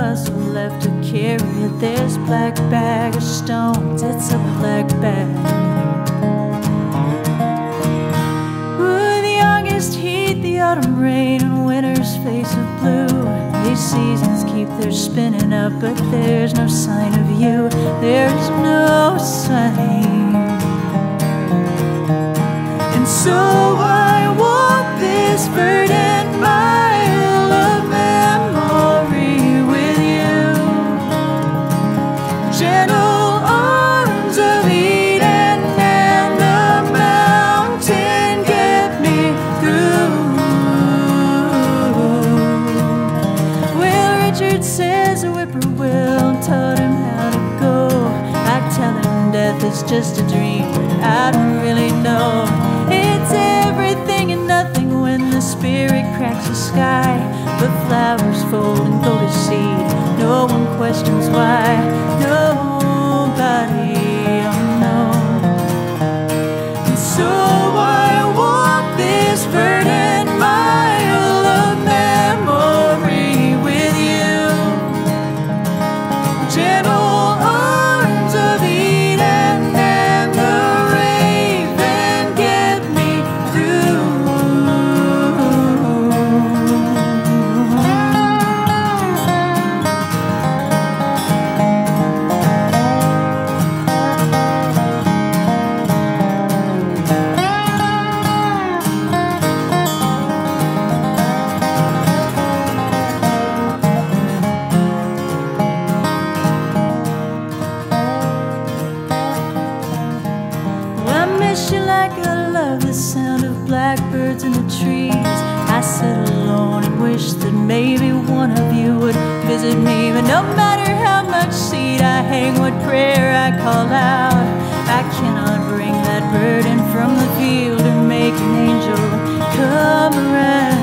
muscle left to carry it. This black bag of stones, it's a black bag. Ooh, the August heat, the autumn rain, and winter's face of blue. These seasons keep their spinning up, but there's no sign of you. There's no sign. And so I walk this verdant mile of memory with you. Gentle arms of Eden and the mountain get me through. Well, Richard says a whippoorwill taught him how to go. I tell him death is just a dream, but I don't really know. It's everything and nothing when the spirit cracks the sky. But flowers fold and go to seed. No one questions why. Nobody, oh no. And so I walk this verdant mile of memory with you. Gentle arms of Eden and the raven get me through. You like I love the sound of blackbirds in the trees. I sit alone and wish that maybe one of you would visit me. But no matter how much seed I hang, what prayer I call out, I cannot bring that burden from the field or make an angel come around.